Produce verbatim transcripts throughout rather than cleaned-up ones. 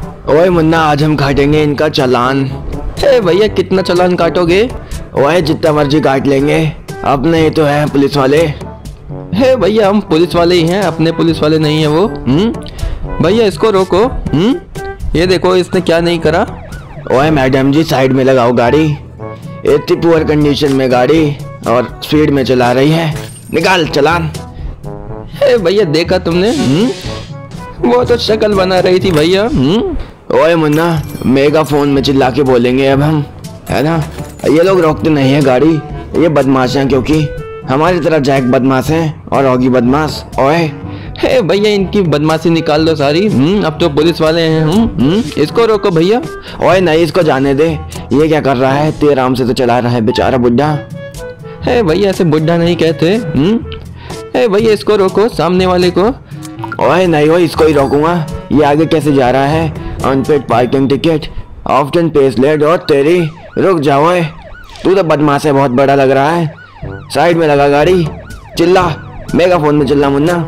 ओए मुन्ना, आज हम काटेंगे इनका चालान। हे भैया, कितना चालान काटोगे? ओए जितना मर्जी काट लेंगे, अपने ही तो हैं पुलिस वाले। हे भैया, हम पुलिस वाले ही हैं, अपने पुलिस वाले नहीं है वो। हम्म भैया इसको रोको। हम्म ये देखो इसने क्या नहीं करा। ओए मैडम जी, साइड में लगाओ गाड़ी, इतनी पुअर कंडीशन में गाड़ी और स्पीड में चला रही है, निकाल चालान। हे भैया, देखा तुमने? हम्म वो तो शक्ल बना रही थी भैया। हम्म ओए मुन्ना, मेगा फोन में चिल्ला के बोलेंगे अब हम, है ना? ये लोग रोकते नहीं है गाड़ी, ये बदमाश हैं, क्योंकि हमारी तरह जैक बदमाश हैं और ऑगी बदमाश। ओए हे भैया, इनकी बदमाशी निकाल दो सारी। हम्म अब तो पुलिस वाले हैं। हम्म इसको रोको भैया। ओए नहीं, इसको जाने दे, ये क्या कर रहा है? तेरे आराम से तो चला रहा है बेचारा बुड्ढा। हे भैया, ऐसे बुड्ढा नहीं कहते। हम्म हे भैया, इसको रोको, सामने वाले को। ओए नहीं, वो इसको ही रोकूंगा। ये आगे कैसे जा रहा है? Unpaid parking ticket, often pays late. और तेरी, रुक जाओ, तू तो बदमाश है, बहुत बड़ा लग रहा है। साइड में लगा गाड़ी, चिल्ला, मेगा फोन में चिल्ला मुन्ना,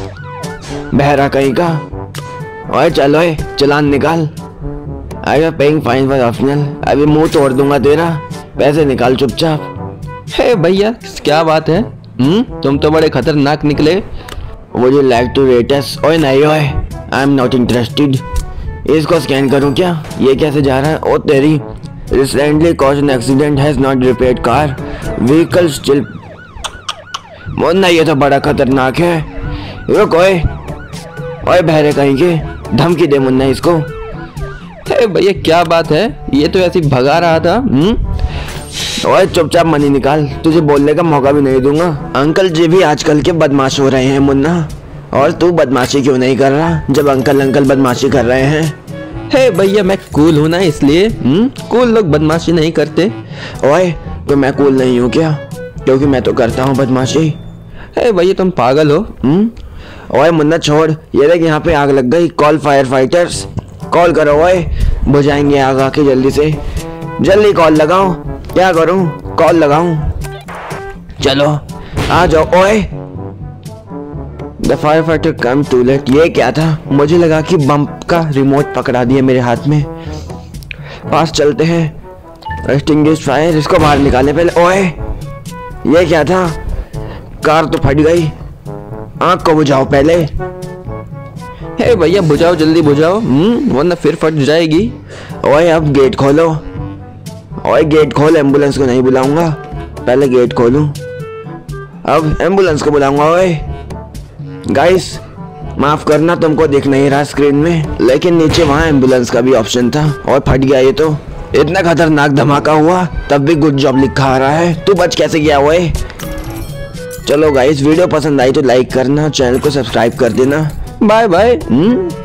बहरा कहीं का। ओए चलो, चालान निकाल। I am paying fine for optional. अभी मुंह तोड़ दूंगा तेरा, पैसे निकाल चुपचाप। हे भैया, क्या बात है? हम्म तुम तो बड़े खतरनाक निकले। Would you like to rate us? ओए नहीं, ओए आई एम नॉट इंटरेस्टेड। इसको स्कैन करूं क्या? ये कैसे जा रहा है? ओ तेरी, recently cause an accident, has not repaired car, vehicle still. Munna, ये तो बड़ा खतरनाक है। रुक, ओए ओए बहरे कहीं के, धमकी दे मुन्ना इसको। हे भैया, क्या बात है? ये तो ऐसे भगा रहा था। हम्म ओए चुपचाप मनी निकाल, तुझे बोलने का मौका भी नहीं दूंगा। अंकल जी भी आजकल के बदमाश हो रहे हैं मुन्ना, और तू बदमाशी क्यों नहीं कर रहा जब अंकल अंकल बदमाशी कर रहे हैं? हे भैया, मैं कूल हूं ना, इसलिए। हम्म कूल लोग बदमाशी नहीं करते। ओए तो मैं कूल नहीं हूँ क्या? क्योंकि मैं तो करता हूँ बदमाशी। हे भैया, तुम पागल हो। हम्म ओए मुन्ना छोड़, ये देख यहाँ पे आग लग गई, कॉल फायर फाइटर्स। कॉल करो, ओए बुझाएंगे आग आके, जल्दी से जल्दी कॉल लगाओ। क्या करूं, कॉल लगाऊं? चलो आ जाओ। ओए the firefighter come too late. ये क्या था? मुझे लगा कि बम का रिमोट पकड़ा दिया मेरे हाथ में। पास चलते हैं, एक्सटिंग्विश फायर, इसको बाहर निकालने पहले। ओए ये क्या था? कार तो फट गई, आंख को बुझाओ पहले। हे भैया, बुझाओ, जल्दी बुझाओ, हम्म वरना फिर फट जाएगी। ओए अब गेट खोलो। ओए गेट खोल, एम्बुलेंस को नहीं बुलाऊंगा, पहले गेट खोलूं, अब एम्बुलेंस को बुलाऊंगा। ओए गाइस, माफ करना, तुमको दिख नहीं रहा स्क्रीन में, लेकिन नीचे वहाँ एम्बुलेंस का भी ऑप्शन था और फट गया। ये तो इतना खतरनाक धमाका हुआ, तब भी गुड जॉब लिखा आ रहा है। तू बच कैसे गया? ओए चलो गाइस, वीडियो पसंद आई तो लाइक करना, चैनल को सब्सक्राइब कर देना। Bye bye.